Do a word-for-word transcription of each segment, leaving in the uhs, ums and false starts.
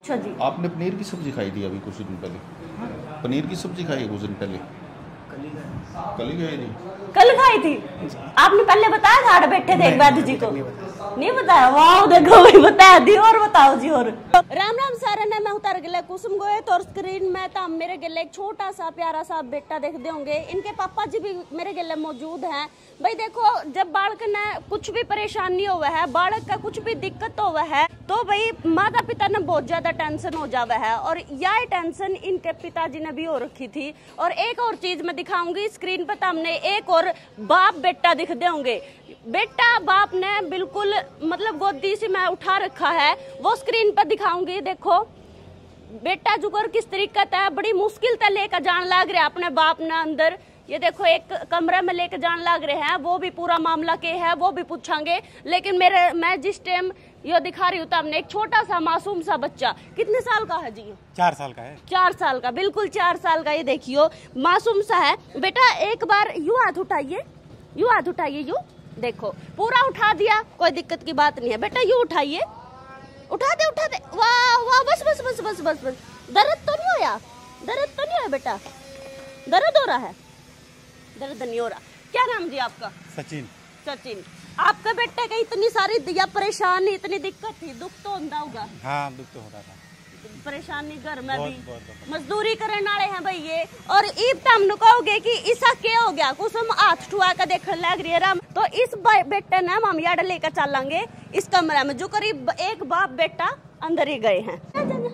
अच्छा जी। आपने पनीर की सब्जी खाई थी अभी कुछ दिन पहले? पनीर की सब्जी खाई है कुछ दिन पहले? कल ही खाई थी। कल खाई थी। आपने पहले बताया था, बैठे थे एक वैद्य जी को? नहीं बताया। वाह, देखो भाई बताया दी। और बताओ जी। और राम राम सारे ने मैं उतार गले कुसुम गोए तो स्क्रीन में तो मेरे गले एक छोटा सा प्यारा सा बेटा देखते होंगे। इनके पापा जी भी मेरे गले मौजूद हैं। भाई देखो, जब बालक ने कुछ भी परेशानी हुआ है, बालक का कुछ भी दिक्कत हुआ है, तो भाई माता पिता ने बहुत ज्यादा टेंशन हो जावा है। और यह टेंशन इनके पिताजी ने भी हो रखी थी। और एक और चीज मैं दिखाऊंगी स्क्रीन पर, हमने एक और बाप बेटा दिखते होंगे। बेटा बाप ने बिल्कुल मतलब गोदी से मैं उठा रखा है, वो स्क्रीन पर दिखाऊंगी। देखो बेटा जुगर किस तरीका था, बड़ी मुश्किल से लेकर जान लाग रहे अपने बाप ने अंदर। ये देखो एक कमरे में लेकर जान लाग रहे हैं, वो भी पूरा मामला के है वो भी पूछांगे। लेकिन मेरे मैं जिस टाइम ये दिखा रही हूँ, हमने एक छोटा सा मासूम सा बच्चा, कितने साल का है जी? चार साल का है। चार साल का, बिल्कुल चार साल का। ये देखियो मासूम सा है। बेटा एक बार यूं हाथ उठाइए, यूं हाथ उठाइए, यूं देखो पूरा उठा दिया, कोई दिक्कत की बात नहीं है। बेटा यूं उठाइए, उठा दे उठा दे। वाह वाह, बस बस बस बस बस बस। दर्द तो नहीं होया? दर्द तो नहीं होया बेटा? दर्द हो रहा है? दर्द नहीं हो रहा। क्या नाम जी आपका? सचिन। सचिन। आपका बेटे का इतनी सारी दिया परेशानी, इतनी दिक्कत थी, दुख तो होता होगा? हाँ, दुख तो होता था। परेशानी घर में बहुत, भी बहुत, बहुत। मजदूरी करने वाले हैं भाई ये। और ईब तम कहोगे कि ऐसा क्या हो गया, कुछ हम हाथ ठुआ कर देखने लग रही है राम। तो इस बेटे ने हम यार लेकर चलेंगे इस कमरे में, जो करीब एक बाप बेटा अंदर ही गए हैं।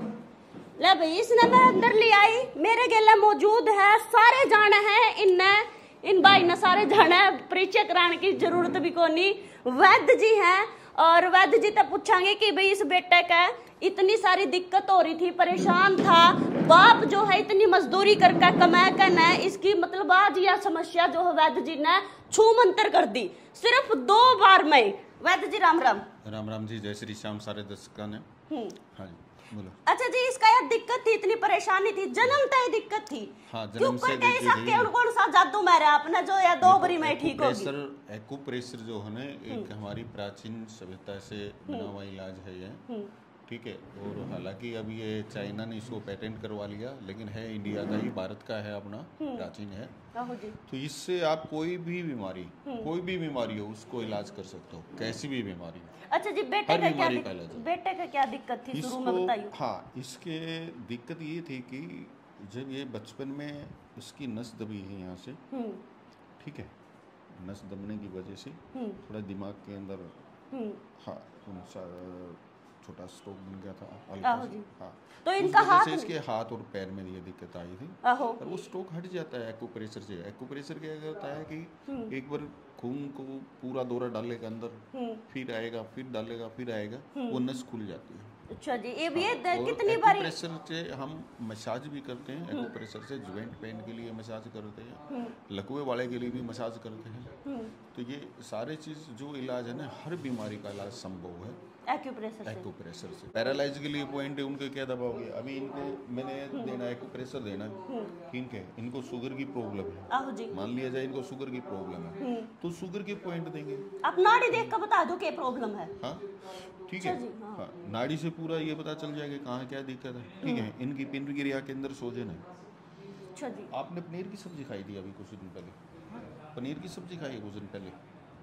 ले भाई, इसने मैं अंदर ले आई, मेरे गेला मौजूद है, सारे जाने हैं इनने, इन भाई ने सारे जाने, परिचय कराने की जरूरत भी को नहीं। वैद्य जी हैं, और वैद्य जी तब पूछांगे कि भाई इस बेटे का इतनी सारी दिक्कत हो रही थी, परेशान था, बाप जो है इतनी मजदूरी करके कमा कर न, इसकी मतलब आज यह समस्या जो है वैद्य जी ने छू मंतर कर दी सिर्फ दो बार में। वैद्य जी राम राम। राम राम जी, जय श्री श्याम सारे दर्शकों ने। हाँ जी बोलो। अच्छा जी, इसका यह दिक्कत थी, इतनी परेशानी थी, जन्म तय दिक्कत थी। हाँ, जन्म से के कौन कौन सा जादू मारा आपने जो या दो बरी में ठीक होगी? प्रेशर, एक्यूप्रेशर जो है ना, एक हमारी प्राचीन सभ्यता से बना हुआ इलाज है ये, ठीक है। और हालांकि अभी ये चाइना ने इसको पेटेंट करवा लिया, लेकिन है इंडिया का ही, भारत का है अपना, प्राचीन है। तो इससे आप कोई भी बीमारी, कोई भी बीमारी हो उसको इलाज कर सकते हो, कैसी भी बीमारी हो। अच्छा जी, बेटे का क्या बेटे का क्या दिक्कत थी शुरू में बताइए? हाँ, इसके दिक्कत ये थी कि जब ये बचपन में उसकी नस दबी है यहाँ से, ठीक है, नस दबने की वजह से थोड़ा दिमाग के अंदर हाँ छोटा स्ट्रोक बन गया था हल्का सा। हाँ, तो इनका हाथ, इसके हाथ और पैर में ये दिक्कत आई थी, और वो स्ट्रोक हट जाता है एक्यूप्रेशर से। एक्यूप्रेशर क्या होता है कि एक बार खून को पूरा दौरा डालेगा अंदर, फिर आएगा, फिर डालेगा, फिर आएगा, वो नस खुल जाती है। अच्छा जी, ये भी कितनी बार एक्यूप्रेशर से हम मसाज भी करते हैं, एक्यूप्रेशर से ज्वाइंट पेन के लिए मसाज करते हैं, लकवे वाले के लिए भी मसाज करते हैं। तो ये सारे चीज जो इलाज है ना, हर बीमारी का इलाज संभव है एक्यूप्रेशर से। एक्यूप्रेशर से। पैरालाइज के लिए पॉइंट है, उनके क्या दबाओगे? अभी इनको मैंने देना एक्यूप्रेशर देना, ठीक है, इनको शुगर की प्रॉब्लम है, मान लिया जाए इनको शुगर की प्रॉब्लम है, तो शुगर के पॉइंट देंगे। आप नाड़ी देख कर बता दो क्या प्रॉब्लम है। हाँ ठीक है, हाँ, नाड़ी से पूरा ये पता चल जाएगा कहाँ क्या दिक्कत है, ठीक है। इनकी पिंड क्रिया के अंदर सोजन है। अच्छा जी। आपने पनीर की सब्जी खाई थी अभी कुछ दिन पहले? पनीर की सब्जी खाई है कुछ दिन पहले?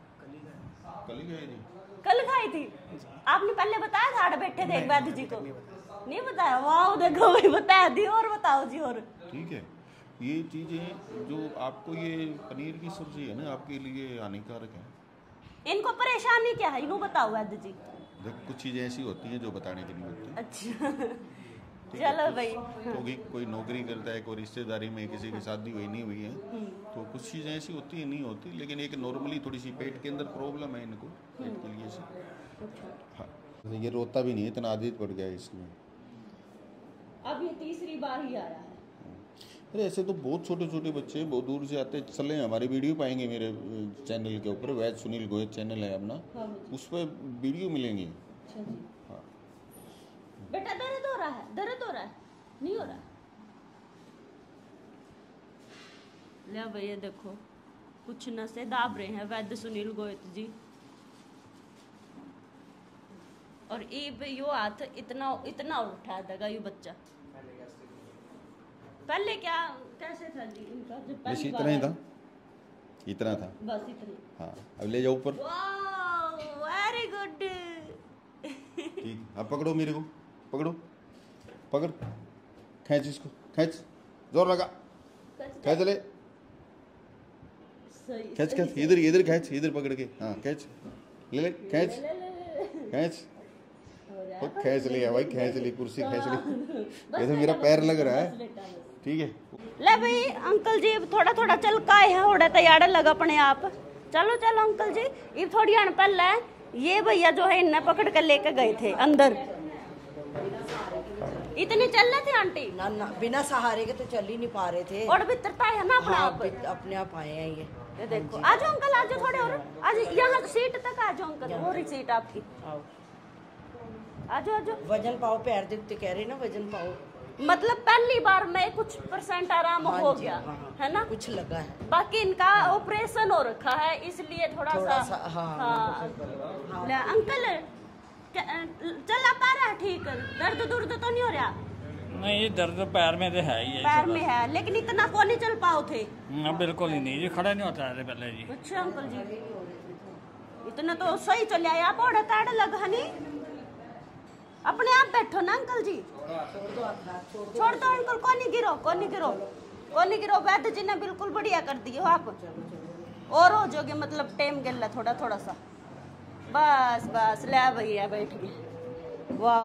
कल ही खाई थी। कल खाई थी। आपने पहले बताया था बैठे थे एक वैद्य जी को? नहीं बताया। वाह, देखो भाई बताया दी। और बताओ जी। और ठीक है, ये चीजें जो आपको, ये पनीर की सब्जी है ना, आपके लिए हानिकारक है। इनको परेशानी क्या है, इनको बताओ वैद्य जी। देखो कुछ चीजें ऐसी होती हैं जो बताने की नहीं होती। अच्छा चलो भाई, क्योंकि तो कोई नौकरी करता है, कोई रिश्तेदारी में किसी की शादी हुई नहीं हुई है, तो कुछ चीज़ें ऐसी होती है, नहीं होती, लेकिन एक नॉर्मली थोड़ी सी पेट के अंदर प्रॉब्लम है इनको, पेट के लिए से। हाँ, ये रोता भी नहीं है, इतना आदत पड़ गया है इसमें। अब ये तीसरी बार ही आया है। अरे ऐसे तो बहुत छोटे छोटे बच्चे बहुत दूर से आते चले। हमारी वीडियो पाएंगे मेरे चैनल के ऊपर, वैद्य सुनील गोयल चैनल है अपना, उस पर वीडियो मिलेंगी। हाँ बेटा दर्द हो रहा है? दर्द हो रहा है? नहीं हो रहा? ले भैया देखो, कुछ नसें दाब रहे हैं वैद्य सुनील गोयल जी। और ये यो हाथ इतना इतना उठा देगा ये बच्चा। पहले क्या कैसे था जी इनका जब बस पहली इतना बार ही आया? था, इतना था। बस इतना। हाँ अब ले जाओ ऊपर। Very good. ठीक, अब पकड़ो मेरे को, पकड़ो, पकड़, खींच इसको, खींच, जोर लगा, खींच ले, खींच खींच, इधर इधर खींच, इधर पकड़ के, हाँ खींच, ले ले, खींच, खींच, वो खींच लिया भाई, खींच ली कुर्सी, खींच ली। ये तो मेरा पैर लग रहा है, ठीक है। ले भाई अंकल जी थोड़ा थोड़ा चल का है होड़ा तैयार लगा अपने आप। चलो चलो अंकल जी, ये थोड़ी अनपढ़ है। ये भैया जो है इन्हें पकड़ कर लेके गए थे अंदर। इतनी चल रहे थे आंटी ना ना बिना सहारे के तो चल ही नहीं पा रहे थे। और भीतरता है ना अपने हाँ, आप। अपने आप आए हैं ये। ये देखो आज अंकल आज थोड़े और आज यहाँ सीट तक आ जाओ अंकल, वो रही सीट आपकी। आओ आज आज वजन पाओ, पैर दिखते कह रहे ना वजन पाओ। मतलब पहली बार में कुछ परसेंट आराम हाँ हो जी, गया हाँ, हाँ, है ना, कुछ लगा है। बाकी इनका ऑपरेशन हो रखा है इसलिए थोड़ा, थोड़ा सा, सा हाँ, हाँ। ले, अंकल चला पा रहा है ठीक, दर्द दुर्द तो नहीं हो रहा? नहीं दर्द पैर में तो है ही है, पैर में है लेकिन इतना को नहीं चल पाओ थे? ना बिल्कुल ही नहीं जी, खड़ा नहीं होता है पहले जी। अच्छा अंकल जी इतना तो सही चले आया, आप और ताड़ लगा नहीं, अपने आप बैठो ना अंकल जी। छोड़ दो अंकल, को नहीं गिरो, को नहीं गिरो, को नहीं गिरो। वैद्य जी ने बिल्कुल बढ़िया कर दिए हो आप, और हो जोगे मतलब टेम गल थोड़ा थोड़ा सा, बस बस ले भैया बैठ गए। वाह।